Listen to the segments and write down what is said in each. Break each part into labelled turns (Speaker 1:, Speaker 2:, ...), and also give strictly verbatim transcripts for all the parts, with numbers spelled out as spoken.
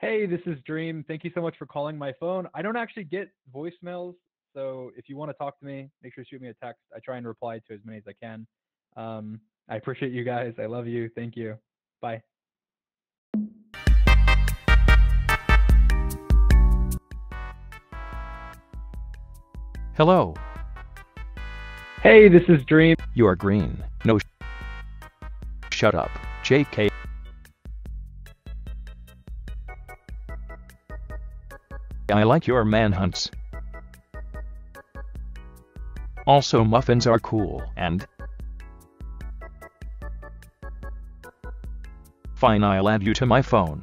Speaker 1: Hey, this is Dream. Thank you so much for calling my phone. I don't actually get voicemails, so if you want to talk to me, make sure to shoot me a text. I try and reply to as many as I can. Um, I appreciate you guys. I love you. Thank you. Bye.
Speaker 2: Hello.
Speaker 1: Hey, this is Dream.
Speaker 2: You are green. No. Sh shut up, J K. I like your manhunts. Also, muffins are cool, and fine, I'll add you to my phone.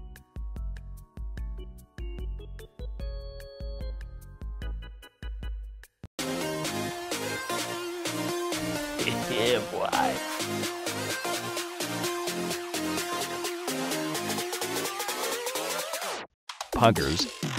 Speaker 3: Yeah, boy.
Speaker 2: Puggers.